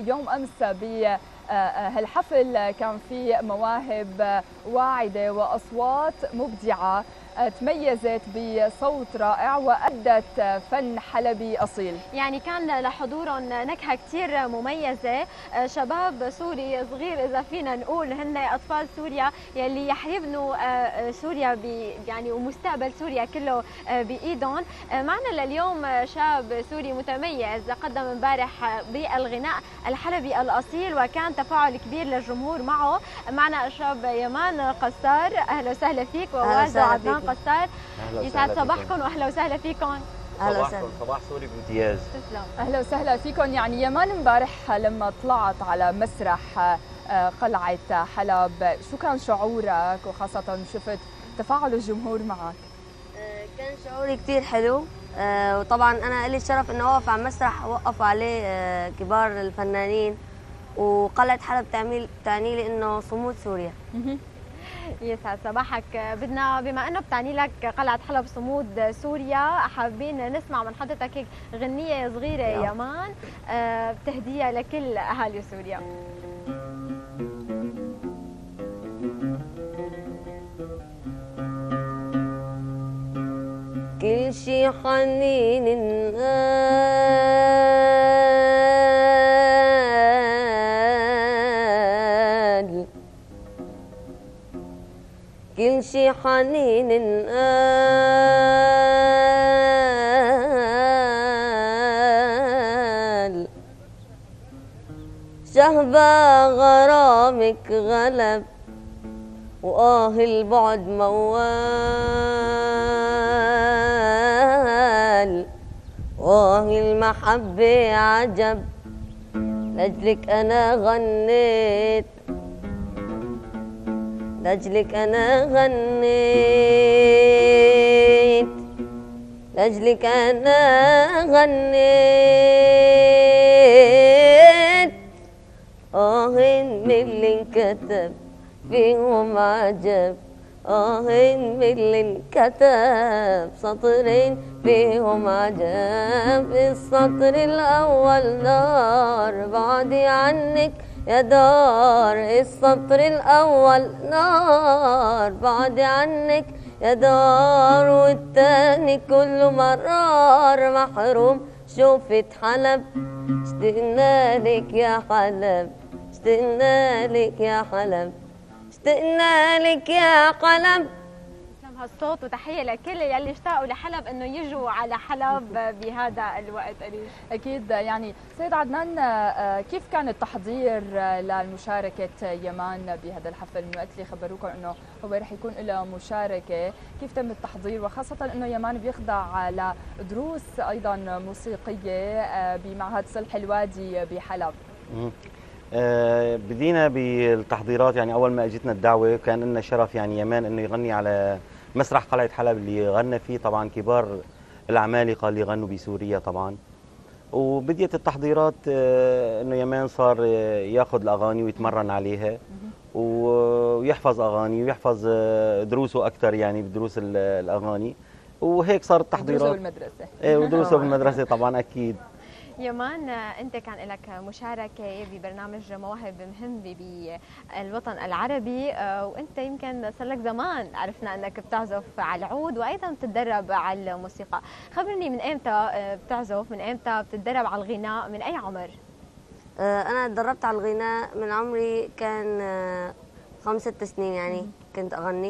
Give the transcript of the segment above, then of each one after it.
يوم أمس بهالحفل كان في مواهب واعدة وأصوات مبدعة تميزت بصوت رائع وأدت فن حلبي أصيل. يعني كان لحضورهم نكهة كثير مميزة، شباب سوري صغير إذا فينا نقول، هن أطفال سوريا يلي رح يبنوا سوريا يعني ومستقبل سوريا كله بإيدهم. معنا لليوم شاب سوري متميز قدم امبارح بالغناء الحلبي الأصيل وكان تفاعل كبير للجمهور معه. معنا الشاب يمان قصار، أهلا وسهلا فيك، ووالده عدنان قصار. يسعد صباحكم واهلا وسهلا فيكم. اهلا وسهلا. صباح سوري بامتياز. تسلم. اهلا وسهلا فيكم. يعني يمان امبارح لما طلعت على مسرح قلعة حلب شو كان شعورك، وخاصة شفت تفاعل الجمهور معك؟ كان شعوري كثير حلو، وطبعا انا لي الشرف انه اوقف على مسرح وقفوا عليه كبار الفنانين، وقلعة حلب تعني لي انه صمود سوريا. يسعد صباحك. بدنا بما انه بتعني لك قلعة حلب صمود سوريا، حابين نسمع من حضرتك هيك غنية صغيرة يمان بتهديها لكل اهالي سوريا. كل شي حنين كل شي حنين انقال، شهبة غرامك غلب البعد موال، المحبة عجب لأجلك أنا غنيت، لأجلك أنا غنيت، لأجلك أنا غنيت. من اللي انكتب فيهم عجب، من اللي انكتب سطرين فيهم عجب. السطر الأول نار بعدي عنك يا دار، السطر الأول نار بعدي عنك يا دار، والتاني كله مرار محروم شوفت حلب. اشتقنا لك يا حلب، اشتقنا لك يا حلب، اشتقنا لك يا حلب. هالصوت وتحيه لكل يلي اشتاقوا لحلب انه يجوا على حلب بهذا الوقت. أليش اكيد. يعني سيد عدنان، كيف كان التحضير للمشاركه يمان بهذا الحفل؟ من وقت اللي خبروكم انه هو رح يكون له مشاركه، كيف تم التحضير، وخاصه انه يمان بيخضع لدروس ايضا موسيقيه بمعهد صلح الوادي بحلب؟ بدينا بالتحضيرات. يعني اول ما اجتنا الدعوه كان لنا شرف يعني يمان انه يغني على مسرح قلعة حلب اللي غنى فيه طبعا كبار العمالقة اللي غنوا بسوريا طبعا. وبديت التحضيرات انه يمان صار ياخذ الاغاني ويتمرن عليها ويحفظ اغاني ويحفظ دروسه اكثر، يعني بدروس الاغاني، وهيك صارت التحضيرات. ودروسه بالمدرسة. ايه ودروسه بالمدرسة طبعا اكيد. يمان، انت كان لك مشاركه ببرنامج مواهب مهم بالوطن العربي، وانت يمكن صار لك زمان عرفنا انك بتعزف على العود وايضا بتتدرب على الموسيقى. خبرني من ايمتى بتعزف، من ايمتى بتتدرب على الغناء، من اي عمر؟ انا تدربت على الغناء من عمري كان 5-6 سنين، يعني كنت اغني.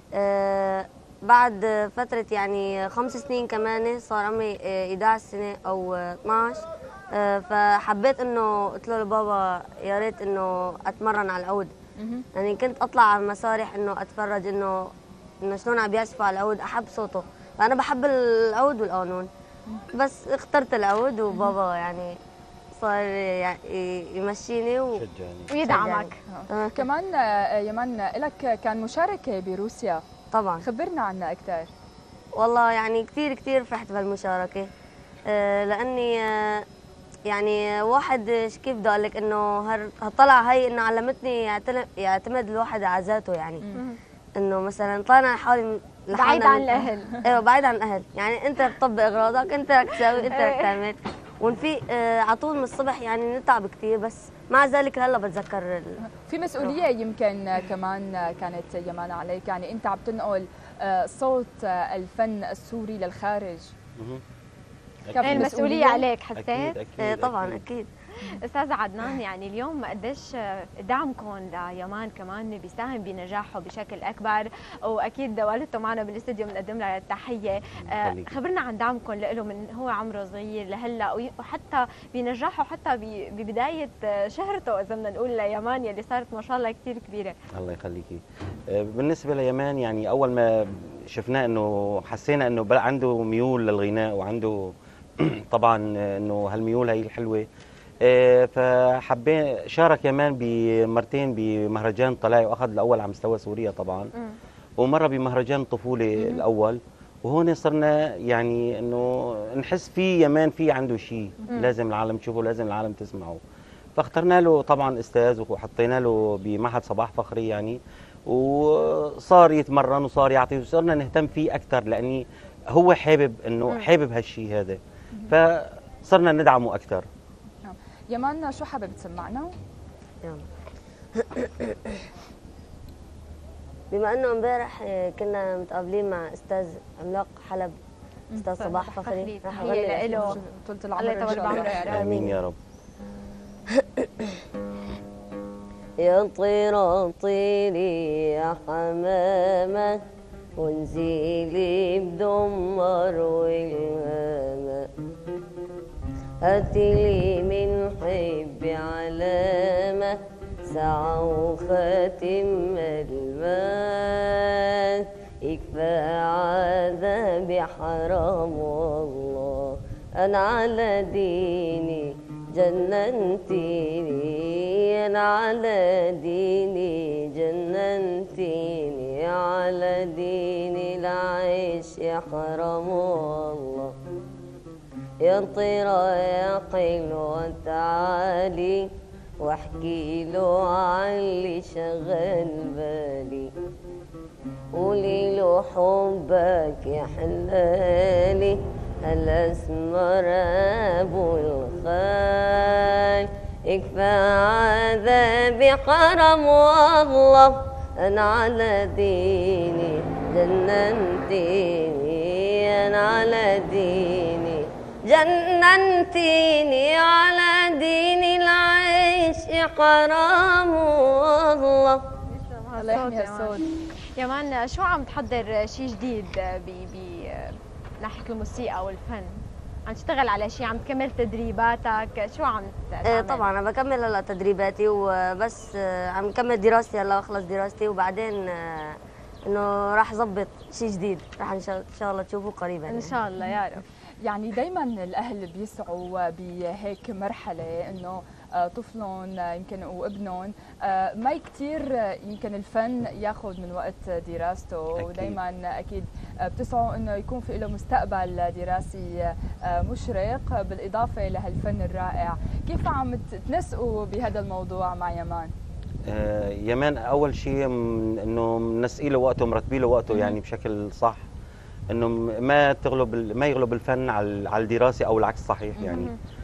بعد فترة يعني 5 سنين كمان صار عمري 11 سنة أو 12، فحبيت إنه قلت له لبابا يا ريت إنه أتمرن على العود. يعني كنت أطلع على المسارح إنه أتفرج إنه شلون عم بيعزفوا على العود، أحب صوته، فأنا بحب العود والقانون، بس اخترت العود وبابا يعني صار يعني يمشيني ويدعمك. كمان يمان لك كان مشاركة بروسيا طبعا، خبرنا عنها أكثر. والله يعني كثير فرحت بهالمشاركة، لأني يعني واحد كيف بدي أقول لك إنه هالطلعة هي إنه علمتني يعتمد الواحد على ذاته، يعني إنه مثلا طلعنا حالي بعيد عن الأهل. ايوه بعيد عن الأهل، يعني أنت بتطبق أغراضك، أنت بدك تسوي، أنت بدك تعمل، ونفيق على طول من الصبح، يعني نتعب كثير، بس مع ذلك هلا بتذكر في مسؤولية يمكن كمان كانت يمان عليك، يعني أنت عم تنقل صوت الفن السوري للخارج. كان في المسؤولية عليك حسيت؟ أكيد طبعا أكيد. استاذ عدنان، يعني اليوم قديش دعمكم ليمان كمان بيساهم بنجاحه بشكل اكبر، واكيد والدته معنا بالاستديو بنقدم لها التحيه. خبرنا عن دعمكم له من هو عمره صغير لهلا، وحتى بنجاحه، حتى ببدايه شهرته اذا بدنا نقول ليمان يلي صارت ما شاء الله كثير كبيره. الله يخليكي. بالنسبه ليمان، يعني اول ما شفناه انه حسينا انه عنده ميول للغناء، وعنده طبعا انه هالميول هي الحلوه. فحبينا شارك يمان بمرتين بمهرجان طلائع، واخذ الاول على مستوى سوريا طبعا، ومره بمهرجان الطفوله الاول. وهون صرنا يعني انه نحس في يمان في عنده شيء لازم العالم تشوفه، لازم العالم تسمعه. فاخترنا له طبعا استاذ، وحطينا له بمعهد صباح فخري يعني، وصار يتمرن وصار يعطي، وصرنا نهتم فيه اكثر لاني هو حابب انه حابب هالشيء هذا، فصرنا ندعمه اكثر. يمان شو حابب تسمعنا؟ بما انه امبارح كنا متقابلين مع استاذ عملاق حلب، استاذ صباح فخري، رح اغني له طولة العمر ان شاء الله. امين يا رب. يا طيرة طيري يا حمامة، ونزيلي بدمر والهامة، هاتيلي من حبي علامة، ساعة وخاتم المال، يكفى عذابي حرام والله، أنا على ديني جننتيني، أنا على ديني جننتيني، على ديني العيش يا حرام والله. يا طيرة يا حلوة تعالي، واحكي له عن اللي شغل بالي، قولي له حبك يا حلالي، الاسمر ابو الخال، يكفى عذابي حرام والله، انا على ديني جننتيني، انا على ديني جننتيني، على ديني العيش حرام والله. الله يحمي الصوت. يمان، شو عم تحضر شيء جديد ناحية الموسيقى والفن؟ عم تشتغل على شيء؟ عم تكمل تدريباتك؟ شو عم تعمل؟ طبعا انا بكمل هلا تدريباتي، وبس عم كمل دراستي هلا، اخلص دراستي وبعدين انه راح ظبط شيء جديد، راح ان شاء الله تشوفوه قريبا ان شاء الله يا رب. يعني دائما الاهل بيسعوا بهيك مرحله انه طفلهم يمكن وابنهم ما كثير يمكن الفن ياخذ من وقت دراسته، ودائما اكيد بتسعوا انه يكون في له مستقبل دراسي مشرق بالاضافه لهالفن الرائع. كيف عم تنسقوا بهذا الموضوع مع يمان؟ يمان اول شيء انه منسقي له وقته، مرتبي له وقته يعني بشكل صح، انه ما يغلب الفن على الدراسه او العكس صحيح يعني.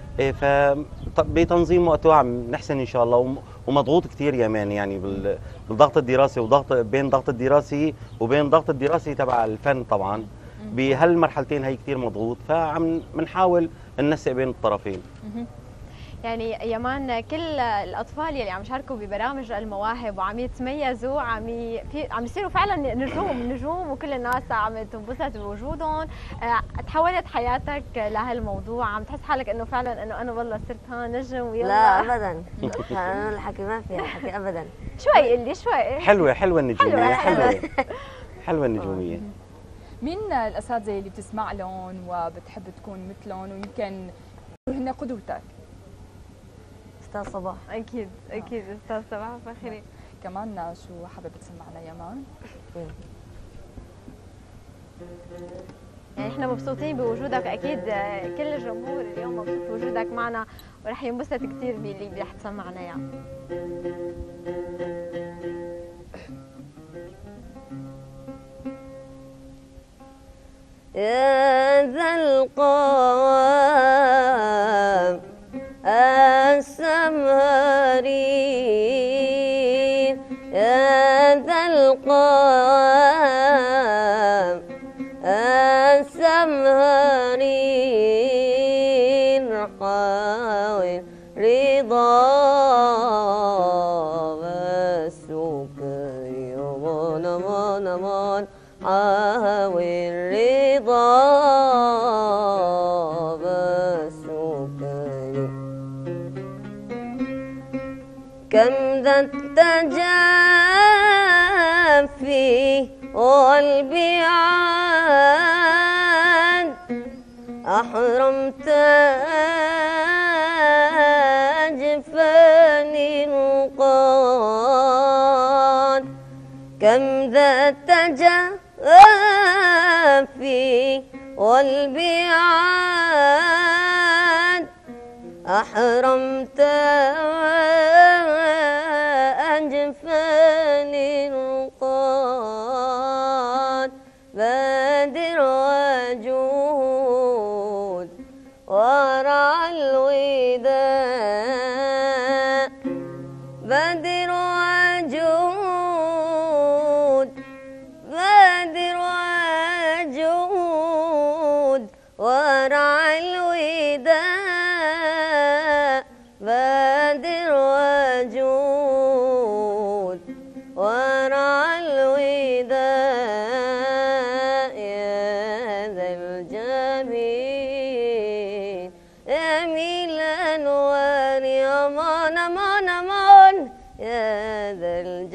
فبتنظيم وقته عم نحسن ان شاء الله، ومضغوط كثير يمان يعني بالضغط الدراسي، وضغط بين ضغط الدراسي وبين ضغط الدراسي تبع الفن طبعا. بهالمرحلتين هي كثير مضغوط، فعم بنحاول ننسق بين الطرفين. يعني يمان، كل الاطفال يلي عم يشاركوا ببرامج المواهب وعم يتميزوا، عم يصيروا فعلا نجوم، وكل الناس عم تنبسط بوجودهم. تحولت حياتك لهالموضوع؟ عم تحس حالك انه فعلا انه انا والله صرت نجم ويلا؟ لا ابدا. انا الحكي ما فيها حكي ابدا. شوي قل لي شوي. حلوه النجوميه، حلوه النجوميه. مين الاساتذه اللي بتسمع لهم وبتحب تكون مثلهم، ويمكن هن قدوتك؟ استاذ صباح. اكيد استاذ صباح فخري. كمان شو حابب تسمعنا يمان؟ يعني احنا مبسوطين بوجودك، اكيد كل الجمهور اليوم مبسوط بوجودك معنا، ورح ينبسط كثير باللي رح تسمعنا اياه. يا ذا القوام السمهرين يا ذا القوام السمهرين حاول رضا والسكري من حاول رضا والسكري كم ذا التجافي والبعاد أحرمت أجفاني القاد كم ذا التجافي والبعاد أحرمت أجفاني القاد بادر وجود ورع الوداع بادر وجود بادر وجود ورع الوداع بادر وجود ورع الوداع يا ذا الجميل جميل الأنوار أمان أمان أمان يا ذا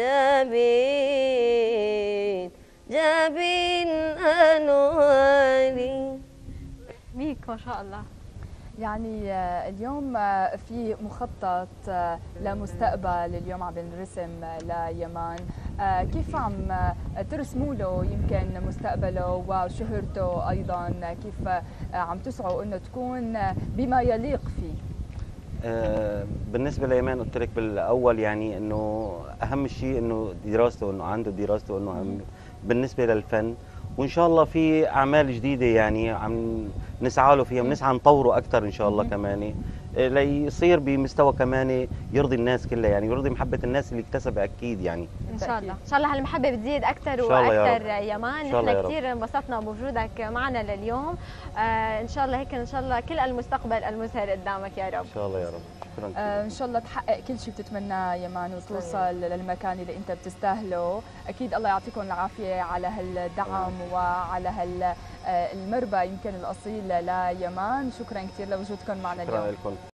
الجميل جميل الأنوار. ميك ما شاء الله. يعني اليوم في مخطط لمستقبل اليوم عم بنرسم ليمان، كيف عم ترسموا له يمكن مستقبله وشهرته ايضا، كيف عم تسعوا انه تكون بما يليق فيه؟ بالنسبه ليمان قلت لك بالاول يعني انه اهم شيء انه دراسته، انه عنده دراسته، انه أهم بالنسبه للفن، وان شاء الله في اعمال جديده يعني عم نسعى له فيها، بنسعى نطوره اكثر ان شاء الله كمان ليصير بمستوى كمان يرضي الناس كلها، يعني يرضي محبه الناس اللي اكتسبها اكيد يعني. ان شاء الله ان شاء الله هالمحبه بتزيد اكثر واكثر يمان. نحن كثير انبسطنا بوجودك معنا لليوم، ان شاء الله هيك ان شاء الله كل المستقبل المزهر قدامك يا رب. ان شاء الله يا رب. شكرا. ان شاء الله تحقق كل شيء بتتمناه يمان وتوصل للمكان اللي انت بتستاهله. اكيد الله يعطيكم العافيه على هالدعم وعلى هالمربى يمكن الاصيل ليمان. شكرا كثير لوجودكم معنا اليوم. شكرا لكم.